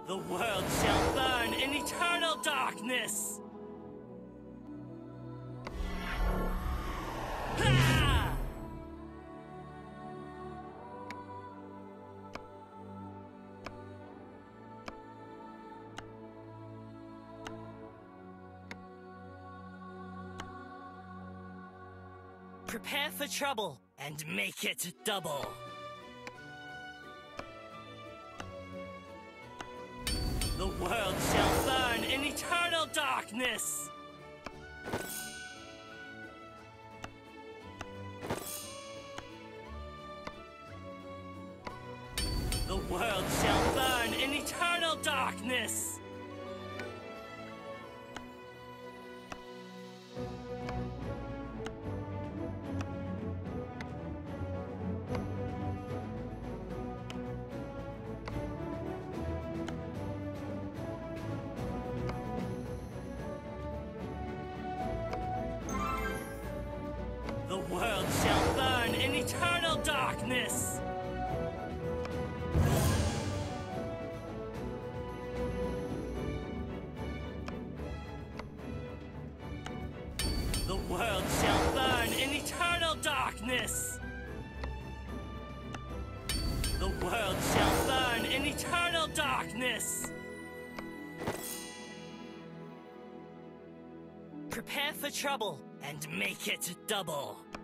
The world shall burn in eternal darkness! Ha! Prepare for trouble and make it double. The world shall burn in eternal darkness! The world shall burn in eternal darkness! The world shall burn in eternal darkness! The world shall burn in eternal darkness! The world shall burn in eternal darkness! Prepare for trouble and make it double.